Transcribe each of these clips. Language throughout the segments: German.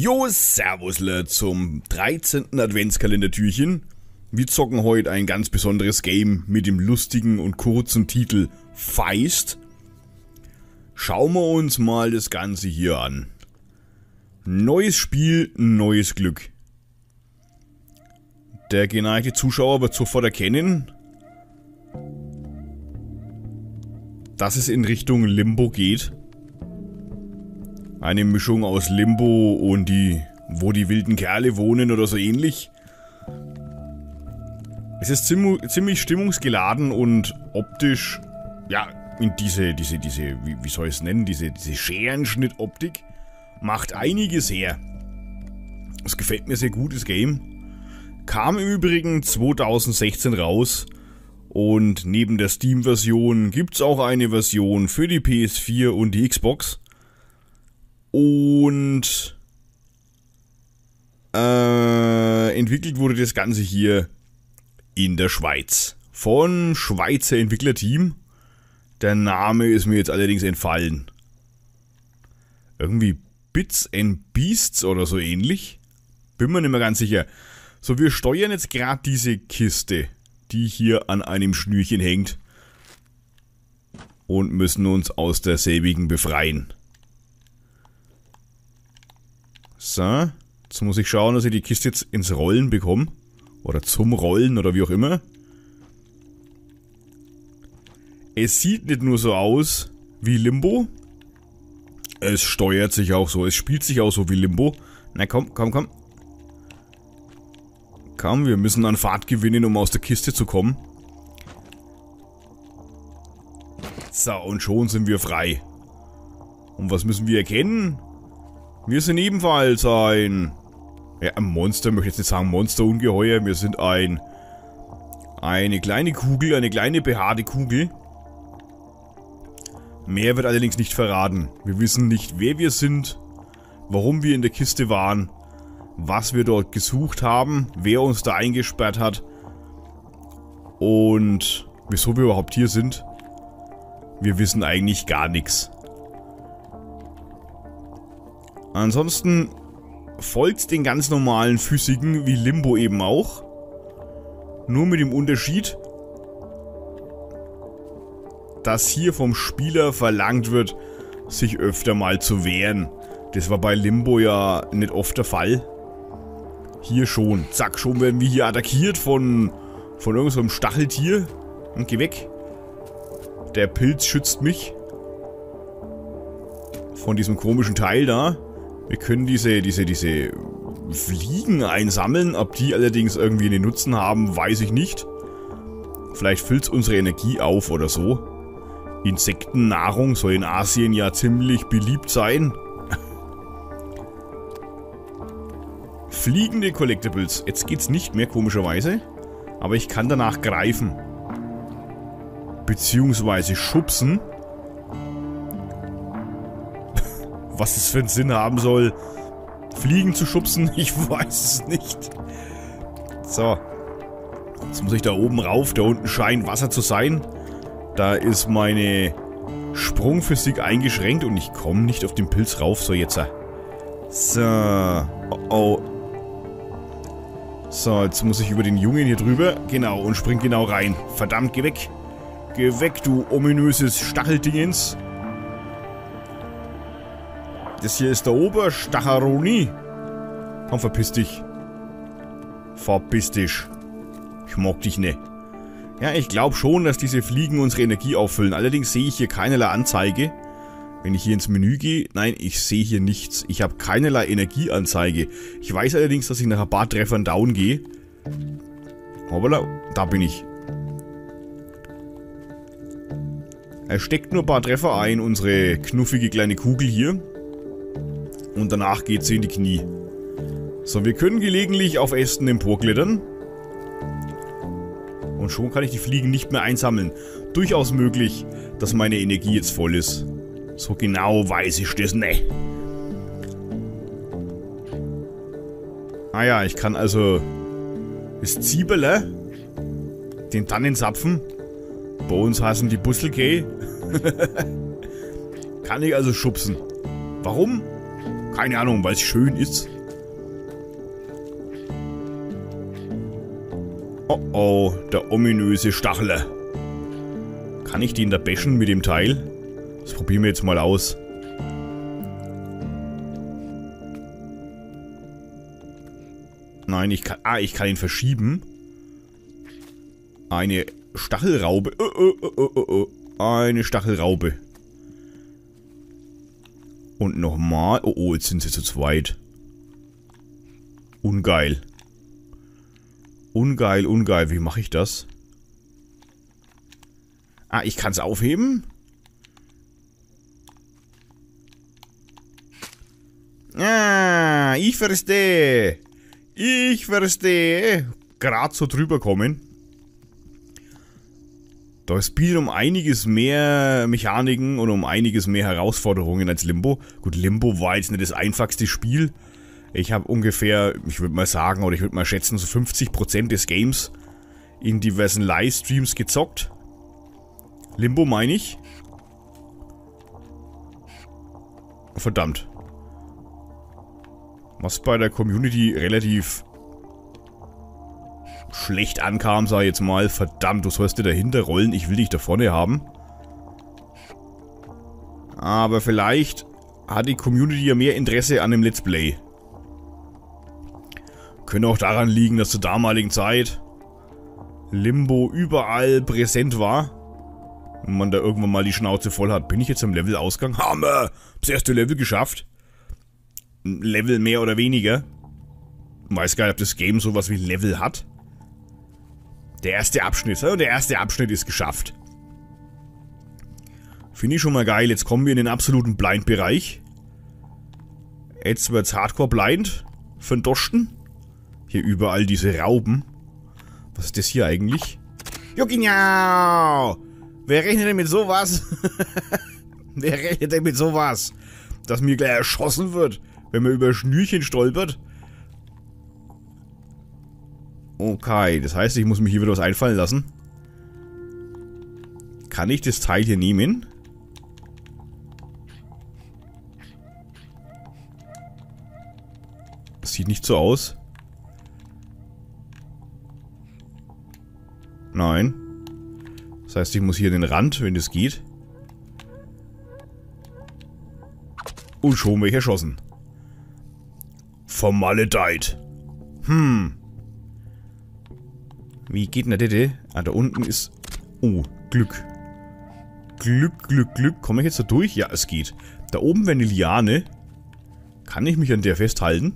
Jo, Servusle zum 13. Adventskalendertürchen. Wir zocken heute ein ganz besonderes Game mit dem lustigen und kurzen Titel Feist. Schauen wir uns mal das Ganze hier an. Neues Spiel, neues Glück. Der geneigte Zuschauer wird sofort erkennen, dass es in Richtung Limbo geht. Eine Mischung aus Limbo und wo die wilden Kerle wohnen oder so ähnlich. Es ist ziemlich stimmungsgeladen und optisch, ja, in diese, wie soll ich es nennen, diese Scherenschnitt-Optik macht einiges her. Es gefällt mir sehr gut, das Game. Kam im Übrigen 2016 raus und neben der Steam-Version gibt es auch eine Version für die PS4 und die Xbox. Und entwickelt wurde das Ganze hier in der Schweiz. Von Schweizer Entwicklerteam. Der Name ist mir jetzt allerdings entfallen. Irgendwie Bits and Beasts oder so ähnlich. Bin mir nicht mehr ganz sicher. So, wir steuern jetzt gerade diese Kiste, die hier an einem Schnürchen hängt. Und müssen uns aus derselbigen befreien. So, jetzt muss ich schauen, dass ich die Kiste jetzt ins Rollen bekomme. Oder zum Rollen oder wie auch immer. Es sieht nicht nur so aus wie Limbo. Es steuert sich auch so, es spielt sich auch so wie Limbo. Na komm. Komm, wir müssen an Fahrt gewinnen, um aus der Kiste zu kommen. So, und schon sind wir frei. Und was müssen wir erkennen? Wir sind ebenfalls ein Monster, möchte ich jetzt nicht sagen Monsterungeheuer. Wir sind eine kleine Kugel, eine kleine behaarte Kugel. Mehr wird allerdings nicht verraten. Wir wissen nicht, wer wir sind, warum wir in der Kiste waren, was wir dort gesucht haben, wer uns da eingesperrt hat und wieso wir überhaupt hier sind. Wir wissen eigentlich gar nichts. Ansonsten folgt den ganz normalen Physiken wie Limbo eben auch. Nur mit dem Unterschied, dass hier vom Spieler verlangt wird, sich öfter mal zu wehren. Das war bei Limbo ja nicht oft der Fall. Hier schon. Zack, schon werden wir hier attackiert von irgendeinem Stacheltier. Und geh weg. Der Pilz schützt mich. Von diesem komischen Teil da. Wir können diese Fliegen einsammeln. Ob die allerdings irgendwie einen Nutzen haben, weiß ich nicht. Vielleicht füllt es unsere Energie auf oder so. Insektennahrung soll in Asien ja ziemlich beliebt sein. Fliegende Collectibles. Jetzt geht's nicht mehr, komischerweise. Aber ich kann danach greifen. Beziehungsweise schubsen. Was es für einen Sinn haben soll, Fliegen zu schubsen, ich weiß es nicht. So. Jetzt muss ich da oben rauf, da unten scheint Wasser zu sein. Da ist meine Sprungphysik eingeschränkt und ich komme nicht auf den Pilz rauf. So, jetzt. So. Oh. So, jetzt muss ich über den Jungen hier drüber. Genau, und spring genau rein. Verdammt, geh weg. Geh weg, du ominöses Stacheldingens. Das hier ist der Oberstacharoni. Komm, verpiss dich. Verpiss dich. Ich mag dich nicht. Ja, ich glaube schon, dass diese Fliegen unsere Energie auffüllen. Allerdings sehe ich hier keinerlei Anzeige. Wenn ich hier ins Menü gehe, nein, ich sehe hier nichts. Ich habe keinerlei Energieanzeige. Ich weiß allerdings, dass ich nach ein paar Treffern down gehe. Hoppala, da bin ich. Er steckt nur ein paar Treffer ein, unsere knuffige kleine Kugel hier. Und danach geht sie in die Knie. So, wir können gelegentlich auf Ästen emporklettern. Und schon kann ich die Fliegen nicht mehr einsammeln. Durchaus möglich, dass meine Energie jetzt voll ist. So genau weiß ich das nicht. Ah ja, ich kann also das Zieberle, den Tannenzapfen, bei uns heißen die Busselkei, kann ich also schubsen. Warum? Keine Ahnung, weil es schön ist. Oh oh, der ominöse Stachler. Kann ich den da bashen mit dem Teil? Das probieren wir jetzt mal aus. Nein, ich kann ihn verschieben. Eine Stachelraube. Eine Stachelraube. Und nochmal. Oh, oh, jetzt sind sie zu zweit. Ungeil. Ungeil, ungeil. Wie mache ich das? Ah, ich kann es aufheben? Ah, ich verstehe. Ich verstehe. Gerade so drüber kommen. Da spielen um einiges mehr Mechaniken und um einiges mehr Herausforderungen als Limbo. Gut, Limbo war jetzt nicht das einfachste Spiel. Ich habe ungefähr, ich würde mal sagen, oder ich würde mal schätzen, so 50% des Games in diversen Livestreams gezockt. Limbo meine ich. Verdammt. Was bei der Community relativ schlecht ankam, sag ich jetzt mal. Verdammt, du sollst dir dahinter rollen, ich will dich da vorne haben. Aber vielleicht hat die Community ja mehr Interesse an dem Let's Play. Könnte auch daran liegen, dass zur damaligen Zeit Limbo überall präsent war. Und man da irgendwann mal die Schnauze voll hat. Bin ich jetzt am Levelausgang? Hammer! Das erste Level geschafft. Ein Level mehr oder weniger. Ich weiß gar nicht, ob das Game sowas wie Level hat. Der erste Abschnitt. Der erste Abschnitt ist geschafft. Finde ich schon mal geil. Jetzt kommen wir in den absoluten Blind-Bereich. Jetzt wird's Hardcore Blind. Für den Dosten. Hier überall diese Rauben. Was ist das hier eigentlich? Juckinau! Wer rechnet denn mit sowas? Wer rechnet denn mit sowas? Dass mir gleich erschossen wird, wenn man über Schnürchen stolpert? Okay, das heißt, ich muss mich hier wieder was einfallen lassen. Kann ich das Teil hier nehmen? Das sieht nicht so aus. Nein. Das heißt, ich muss hier an den Rand, wenn das geht. Und schon bin ich erschossen. Vermaledeit. Wie geht denn das? Ah, da unten ist... Oh, Glück. Glück, Glück, Glück. Komme ich jetzt da durch? Ja, es geht. Da oben wäre eine Liane. Kann ich mich an der festhalten?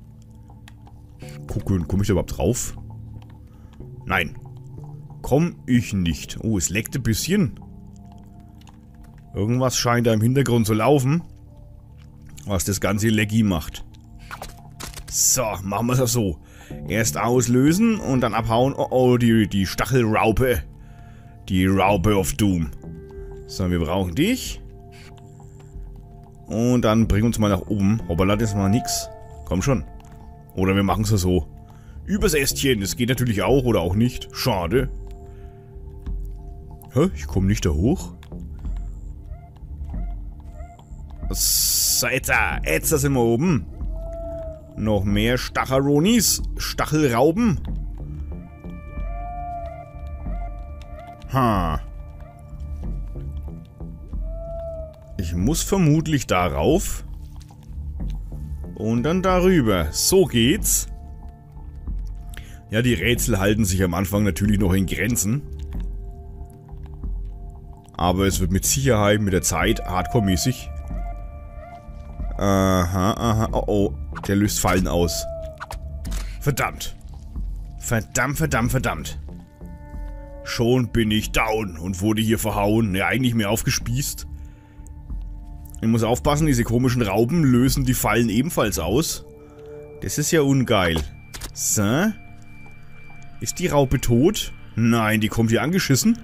Gucken, komme ich da überhaupt drauf? Nein. Komm ich nicht. Oh, es leckt ein bisschen. Irgendwas scheint da im Hintergrund zu laufen, was das Ganze laggy macht. So, machen wir es auch so. Erst auslösen und dann abhauen. Oh oh, die Stachelraupe. Die Raupe of Doom. So, wir brauchen dich. Und dann bring uns mal nach oben. Hoppala, das war nix. Komm schon. Oder wir machen es so. Übers Ästchen. Das geht natürlich auch oder auch nicht. Schade. Hä? Ich komme nicht da hoch? So, jetzt sind wir oben. Noch mehr Stacharonis. Stachelrauben. Ich muss vermutlich darauf. Und dann darüber. So geht's. Ja, die Rätsel halten sich am Anfang natürlich noch in Grenzen. Aber es wird mit Sicherheit mit der Zeit hardcore-mäßig. Aha, aha, oh oh. Der löst Fallen aus. Verdammt. Verdammt, verdammt, verdammt. Schon bin ich down und wurde hier verhauen. Ja, eigentlich mehr aufgespießt. Ich muss aufpassen, diese komischen Raupen lösen die Fallen ebenfalls aus. Das ist ja ungeil. So. Ist die Raupe tot? Nein, die kommt hier angeschissen.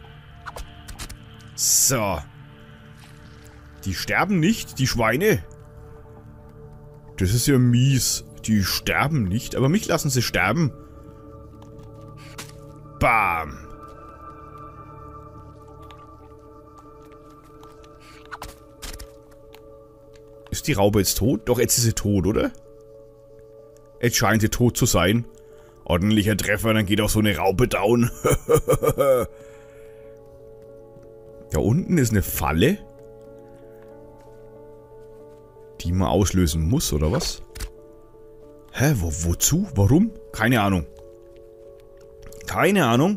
So. Die sterben nicht, die Schweine. Das ist ja mies. Die sterben nicht, aber mich lassen sie sterben. Bam. Ist die Raupe jetzt tot? Doch, jetzt ist sie tot, oder? Jetzt scheint sie tot zu sein. Ordentlicher Treffer, dann geht auch so eine Raupe down. Da unten ist eine Falle. Die man auslösen muss, oder was? Hä, wozu? Warum? Keine Ahnung. Keine Ahnung.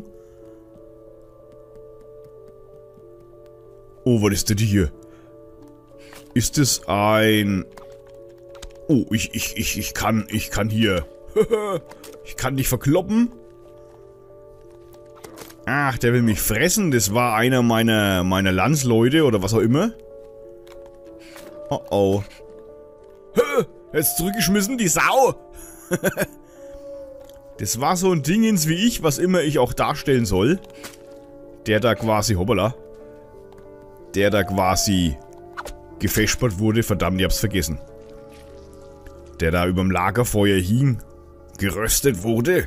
Oh, was ist denn hier? Ist es ein... Oh, ich kann hier... Ich kann dich verkloppen. Ach, der will mich fressen. Das war einer meiner Landsleute oder was auch immer. Oh oh. Er ist zurückgeschmissen, die Sau. Das war so ein Dingens wie ich, was immer ich auch darstellen soll. Der da quasi, hoppala. Der da quasi gefespert wurde. Verdammt, ich hab's vergessen. Der da überm Lagerfeuer hing. Geröstet wurde.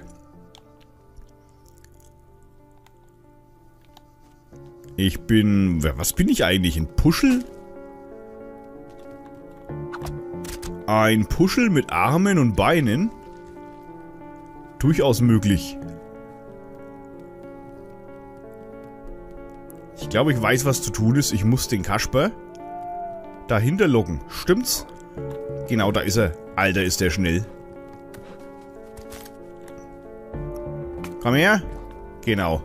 Ich bin... Was bin ich eigentlich? Ein Puschel? Ein Puschel mit Armen und Beinen? Durchaus möglich. Ich glaube, ich weiß, was zu tun ist. Ich muss den Kasper dahinter locken. Stimmt's? Genau, da ist er. Alter, ist der schnell. Komm her. Genau.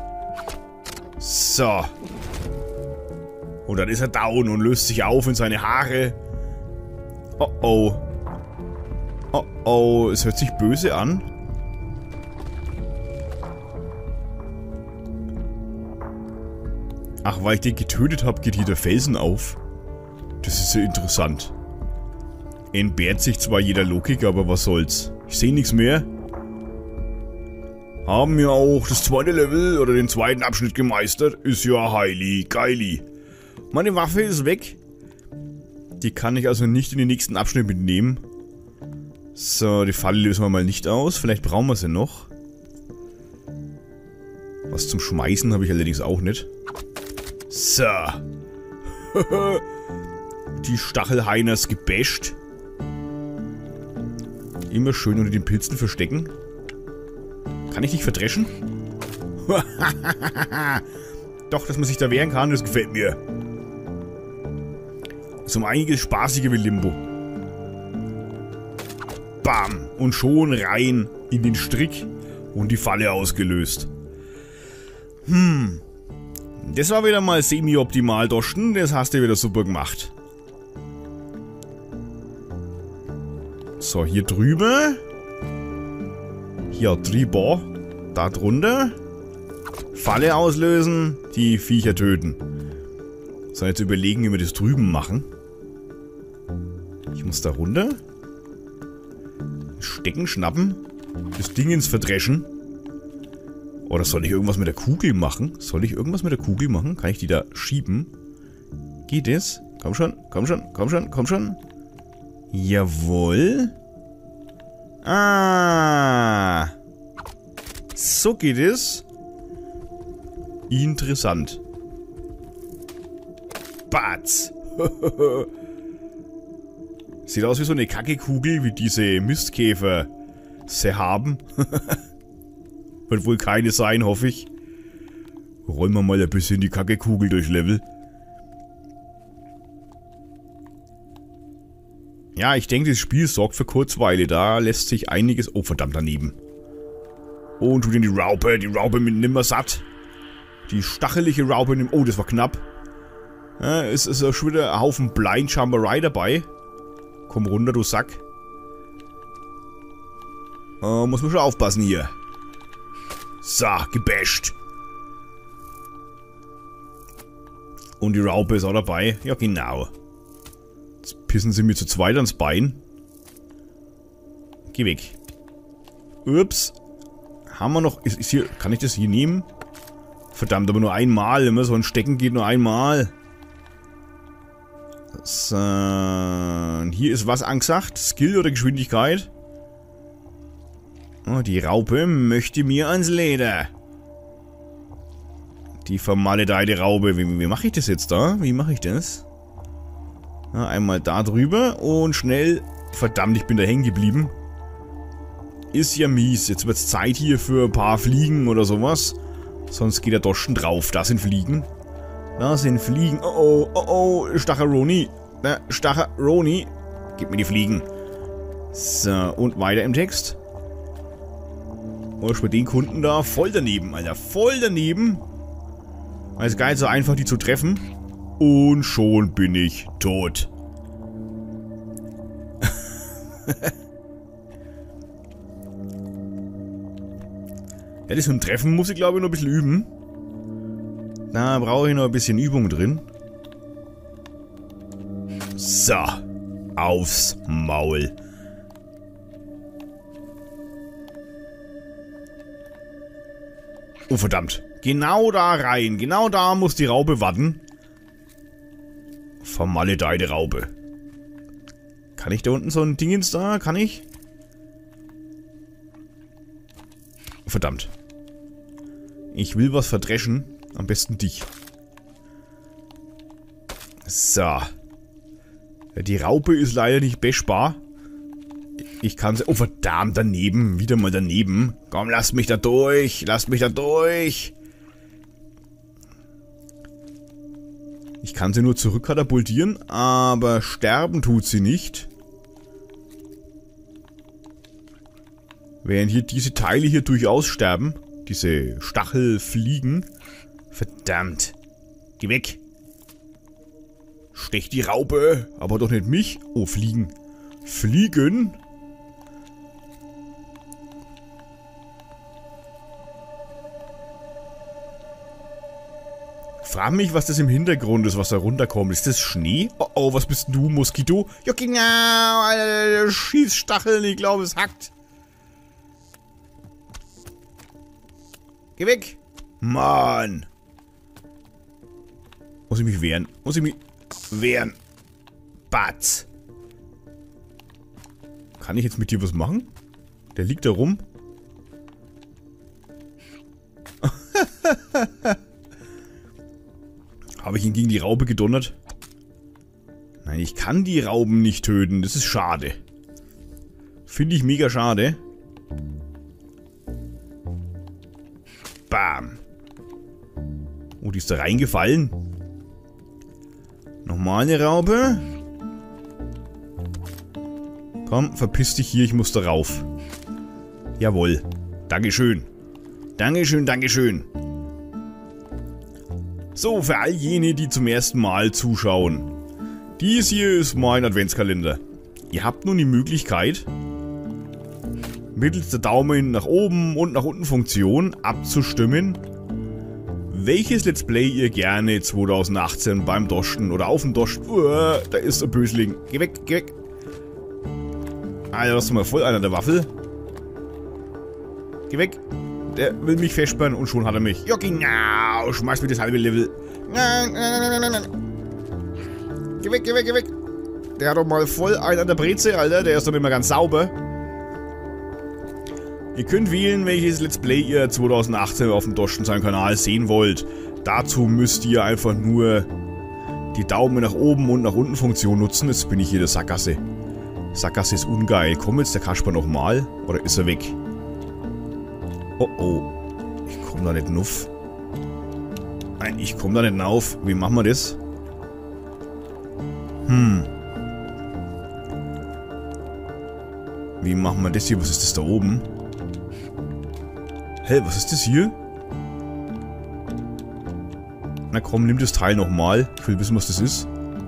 So. Und dann ist er down und löst sich auf in seine Haare. Oh oh. Oh oh, es hört sich böse an. Ach, weil ich den getötet habe, geht hier der Felsen auf. Das ist ja interessant. Entbehrt sich zwar jeder Logik, aber was soll's. Ich sehe nichts mehr. Haben ja auch das zweite Level oder den zweiten Abschnitt gemeistert. Ist ja heili, geili. Meine Waffe ist weg. Die kann ich also nicht in den nächsten Abschnitt mitnehmen. So, die Falle lösen wir mal nicht aus. Vielleicht brauchen wir sie noch. Was zum Schmeißen habe ich allerdings auch nicht. So. Die Stachelheiners gebasht. Immer schön unter den Pilzen verstecken. Kann ich dich verdreschen? Doch, dass man sich da wehren kann, das gefällt mir. Ist um einiges spaßiger wie Limbo. Bam! Und schon rein in den Strick und die Falle ausgelöst. Das war wieder mal semi-optimal, Doschen. Das hast du wieder super gemacht. So, hier drüben. Hier drüber. Da drunter. Falle auslösen. Die Viecher töten. So, jetzt überlegen, wie wir das drüben machen. Ich muss da runter. Stecken, schnappen. Das Ding ins Verdreschen. Oder soll ich irgendwas mit der Kugel machen? Soll ich irgendwas mit der Kugel machen? Kann ich die da schieben? Geht es? Komm schon, komm schon, komm schon, komm schon. Jawohl. Ah. So geht es. Interessant. Batz. Sieht aus wie so eine Kackekugel, wie diese Mistkäfer sie haben. Wird wohl keine sein, hoffe ich. Rollen wir mal ein bisschen die Kackekugel durch Level. Ja, ich denke, das Spiel sorgt für Kurzweile. Da lässt sich einiges... Oh, verdammt, daneben. Oh, und tut in die Raupe mit nimmersatt. Die stachelige Raupe nimmt... Oh, das war knapp. Ja, es ist schon wieder ein Haufen Blind-Jumperei dabei. Komm runter, du Sack. Muss man schon aufpassen hier. So, gebasht. Und die Raupe ist auch dabei. Ja, genau. Jetzt pissen sie mir zu zweit ans Bein. Geh weg. Ups. Haben wir noch... Ist hier... Kann ich das hier nehmen? Verdammt, aber nur einmal. Immer so ein Stecken geht nur einmal. So. Hier ist was angesagt. Skill oder Geschwindigkeit? Oh, die Raupe möchte mir ans Leder. Die vermaledeite Raupe. Wie mache ich das jetzt da? Wie mache ich das? Ja, einmal da drüber und schnell... Verdammt, ich bin da hängen geblieben. Ist ja mies. Jetzt wird's Zeit hier für ein paar Fliegen oder sowas. Sonst geht der Doschen drauf. Da sind Fliegen. Da sind Fliegen. Oh, oh, oh, oh. Stacharoni. Stacharoni. Gib mir die Fliegen. So, und weiter im Text. Oh, ich bei den Kunden da. Voll daneben, Alter. Voll daneben. Also geil, so einfach die zu treffen. Und schon bin ich tot. Ja, das mit dem Treffen muss ich glaube ich noch ein bisschen üben. Da brauche ich noch ein bisschen Übung drin. So. Aufs Maul. Oh verdammt. Genau da rein. Genau da muss die Raupe warten. Vermaledeite Raupe. Kann ich da unten so ein Dingens da? Kann ich? Verdammt. Ich will was verdreschen. Am besten dich. So. Die Raupe ist leider nicht bashbar. Ich kann sie... Oh verdammt, daneben. Wieder mal daneben. Komm, lass mich da durch. Lass mich da durch. Ich kann sie nur zurückkatapultieren, aber sterben tut sie nicht. Während hier diese Teile hier durchaus sterben. Diese Stachelfliegen. Verdammt. Geh weg. Stech die Raupe. Aber doch nicht mich. Oh, Fliegen. Fliegen? Frag mich, was das im Hintergrund ist, was da runterkommt. Ist das Schnee? Oh, oh, was bist denn du, Moskito? Ja, genau, Alter, Schießstacheln, ich glaube, es hackt. Geh weg. Mann. Muss ich mich wehren? Muss ich mich wehren? Batz. Kann ich jetzt mit dir was machen? Der liegt da rum. Habe ich ihn gegen die Raupe gedonnert? Nein, ich kann die Rauben nicht töten. Das ist schade. Finde ich mega schade. Bam. Oh, die ist da reingefallen. Nochmal eine Raupe. Komm, verpiss dich hier, ich muss da rauf. Jawohl. Dankeschön. Dankeschön, Dankeschön. So, für all jene, die zum ersten Mal zuschauen. Dies hier ist mein Adventskalender. Ihr habt nun die Möglichkeit, mittels der Daumen nach oben und nach unten Funktion abzustimmen, welches Let's Play ihr gerne 2018 beim Doschen oder auf dem Doschen... da ist ein Bösling. Geh weg, geh weg. Alter, das ist mal voll einer der Waffel. Geh weg. Der will mich festsperren und schon hat er mich. Ja, genau. Schmeiß mir das halbe Level. Geh weg, geh weg, geh weg. Der hat doch mal voll einen an der Breze, Alter. Der ist doch nicht mehr ganz sauber. Ihr könnt wählen, welches Let's Play ihr 2018 auf dem Doschen seinem Kanal sehen wollt. Dazu müsst ihr einfach nur die Daumen nach oben und nach unten Funktion nutzen. Jetzt bin ich hier in der Sackgasse. Sackgasse ist ungeil. Kommt jetzt der Kasper nochmal? Oder ist er weg? Oh oh. Ich komme da nicht nuff. Nein, ich komme da nicht auf. Wie machen wir das? Wie machen wir das hier? Was ist das da oben? Hä, was ist das hier? Na komm, nimm das Teil nochmal. Ich will wissen, was das ist.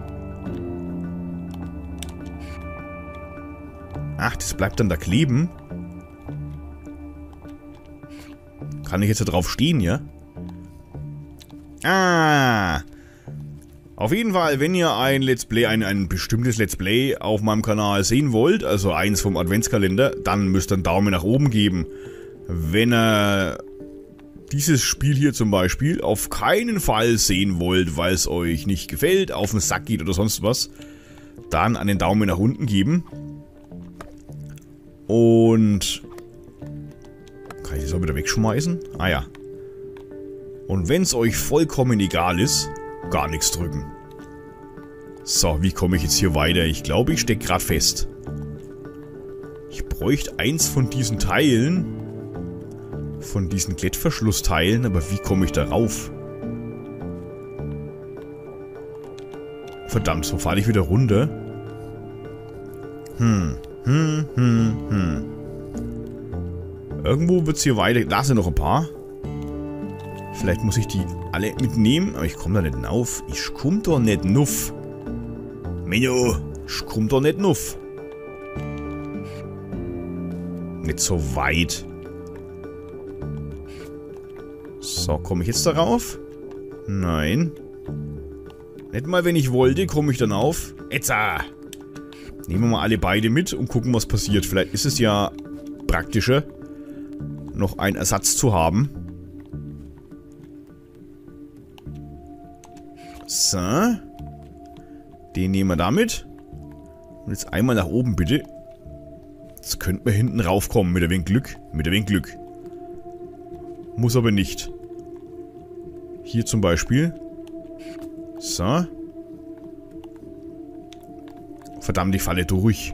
Ach, das bleibt dann da kleben. Kann ich jetzt da drauf stehen, ja? Ah! Auf jeden Fall, wenn ihr ein Let's Play, ein bestimmtes Let's Play auf meinem Kanal sehen wollt, also eins vom Adventskalender, dann müsst ihr einen Daumen nach oben geben. Wenn ihr dieses Spiel hier zum Beispiel auf keinen Fall sehen wollt, weil es euch nicht gefällt, auf den Sack geht oder sonst was, dann einen Daumen nach unten geben. Und... Kann ich das auch wieder wegschmeißen? Ah ja. Und wenn es euch vollkommen egal ist, gar nichts drücken. So, wie komme ich jetzt hier weiter? Ich glaube, ich stecke gerade fest. Ich bräuchte eins von diesen Teilen. Von diesen Klettverschlussteilen. Aber wie komme ich da rauf? Verdammt, so falle ich wieder runter. Irgendwo wird es hier weiter... Da sind noch ein paar. Vielleicht muss ich die alle mitnehmen. Aber ich komme da nicht hinauf. Ich komme da nicht nuff. Menno, ich komme da nicht nuff. Nicht so weit. So, komme ich jetzt darauf? Nein. Nicht mal, wenn ich wollte, komme ich dann auf. Etza! Nehmen wir mal alle beide mit und gucken, was passiert. Vielleicht ist es ja praktischer, noch einen Ersatz zu haben. So. Den nehmen wir damit. Und jetzt einmal nach oben, bitte. Jetzt könnten wir hinten raufkommen, mit ein wenig Glück. Mit ein wenig Glück. Muss aber nicht. Hier zum Beispiel. So. Verdammt, ich falle durch.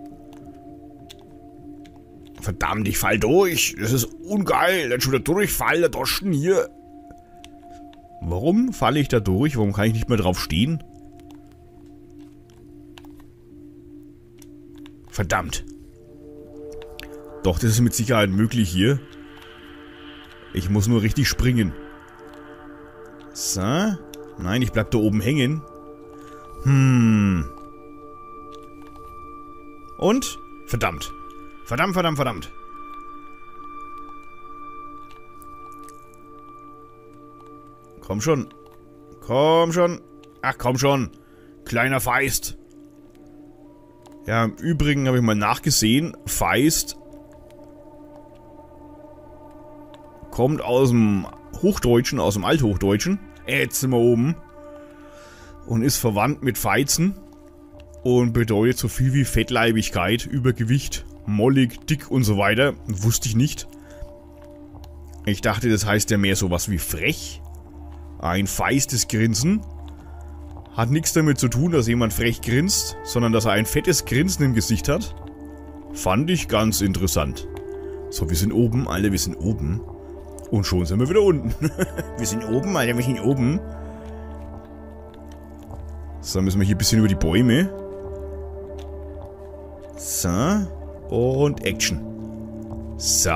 Verdammt, ich fall durch. Das ist ungeil. Dann schon wieder durchfallen, der Doschen hier. Warum falle ich da durch? Warum kann ich nicht mehr drauf stehen? Verdammt. Doch, das ist mit Sicherheit möglich hier. Ich muss nur richtig springen. So. Nein, ich bleib da oben hängen. Und? Verdammt. Verdammt, verdammt, verdammt. Komm schon. Komm schon. Ach, komm schon. Kleiner Feist. Ja, im Übrigen habe ich mal nachgesehen. Feist kommt aus dem Hochdeutschen, aus dem Althochdeutschen. Jetzt sind wir oben. Und ist verwandt mit Feizen. Und bedeutet so viel wie Fettleibigkeit, Übergewicht, mollig, dick und so weiter. Wusste ich nicht. Ich dachte, das heißt ja mehr sowas wie frech. Ein feistes Grinsen. Hat nichts damit zu tun, dass jemand frech grinst, sondern dass er ein fettes Grinsen im Gesicht hat. Fand ich ganz interessant. So, wir sind oben, Alter, wir sind oben. Und schon sind wir wieder unten. Wir sind oben, Alter, wir sind oben. So, dann müssen wir hier ein bisschen über die Bäume. So. Und Action. So.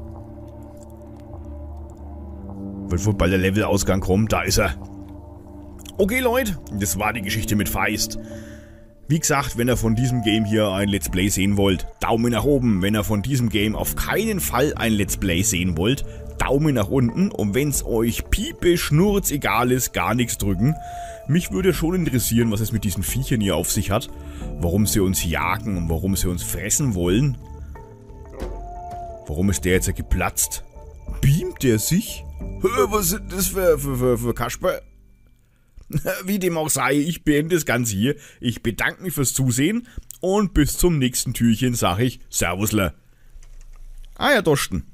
Wird wohl bald der Levelausgang kommen. Da ist er. Okay, Leute. Das war die Geschichte mit Feist. Wie gesagt, wenn ihr von diesem Game hier ein Let's Play sehen wollt, Daumen nach oben. Wenn ihr von diesem Game auf keinen Fall ein Let's Play sehen wollt, Daumen nach unten. Und wenn es euch piepe, schnurz, egal ist, gar nichts drücken. Mich würde schon interessieren, was es mit diesen Viechern hier auf sich hat. Warum sie uns jagen und warum sie uns fressen wollen. Warum ist der jetzt geplatzt? Beamt der sich? Was ist das für Kasper? Wie dem auch sei, ich beende das Ganze hier. Ich bedanke mich fürs Zusehen und bis zum nächsten Türchen sage ich Servusler. Ah ja, Dosten.